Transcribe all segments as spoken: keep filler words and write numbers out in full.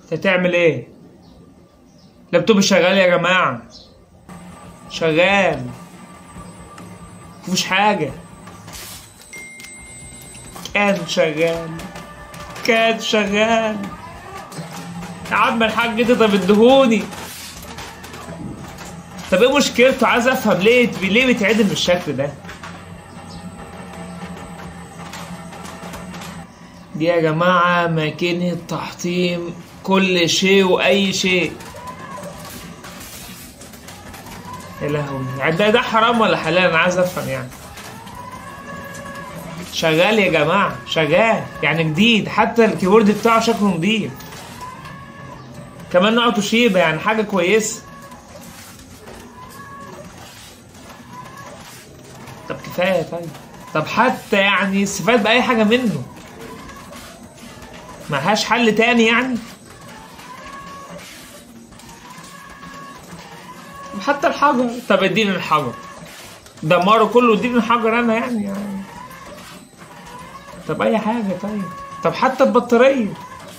انت تعمل ايه؟ لابتوب شغال يا جماعة، شغال مفيهوش حاجة، كان شغال كان شغال يا عم الحاج انت طب ادهوني. طب ايه مشكلته؟ عايز افهم ليه ليه بيتعدل بالشكل ده؟ دي يا جماعة ماكينة تحطيم كل شيء وأي شيء. يا لهوي، يعني ده ده حرام ولا حلال؟ أنا عايز أفهم يعني. شغال يا جماعة، شغال يعني جديد، حتى الكيبورد بتاعه شكله نضيف، كمان نوع توشيبا، يعني حاجة كويسة. طب كفاية طيب، طب حتى يعني استفاد بأي حاجة منه، ملهاش حل تاني يعني؟ حتى الحجر، طب اديني الحجر، دمره كله اديني الحجر انا يعني, يعني طب اي حاجة طيب، طب حتى البطارية،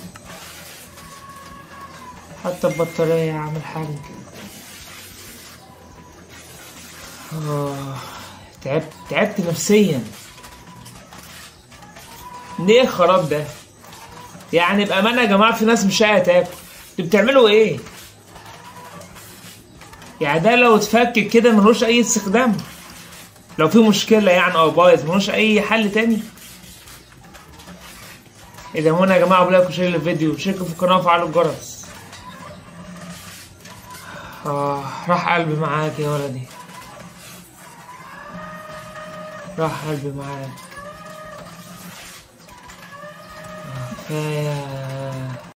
حتى البطارية يا عم الحاج. آه تعبت تعبت نفسيا. ليه الخراب ده؟ يعني بأمانة يا جماعة في ناس مش لاقية تاكل، انتوا بتعملوا ايه؟ يعني ده لو اتفك كده ملوش أي استخدام؟ لو في مشكلة يعني أو بايظ ملوش أي حل تاني؟ إذا هنا يا جماعة بلاقوا شير الفيديو وشاركوا في القناة وفعلوا الجرس. آه راح قلبي معاك يا ولدي، راح قلبي معاك. آه كفاية